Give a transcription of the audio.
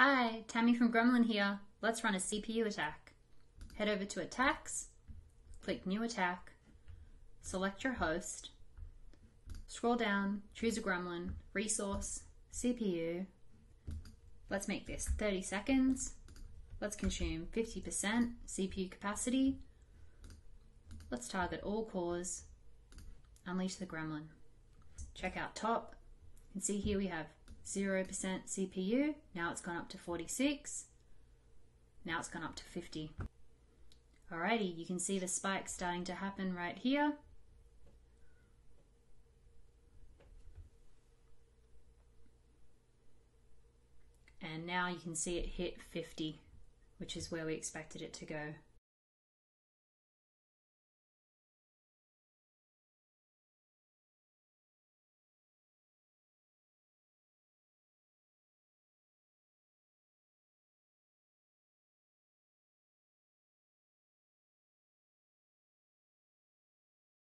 Hi, Tammy from Gremlin here. Let's run a CPU attack. Head over to Attacks, click New Attack, select your host, scroll down, choose a Gremlin, Resource, CPU. Let's make this 30 seconds. Let's consume 50% CPU capacity. Let's target all cores. Unleash the Gremlin. Check out top. You can see here we have 0% CPU. Now it's gone up to 46. Now it's gone up to 50. Alrighty, you can see the spike starting to happen right here. And now you can see it hit 50, which is where we expected it to go.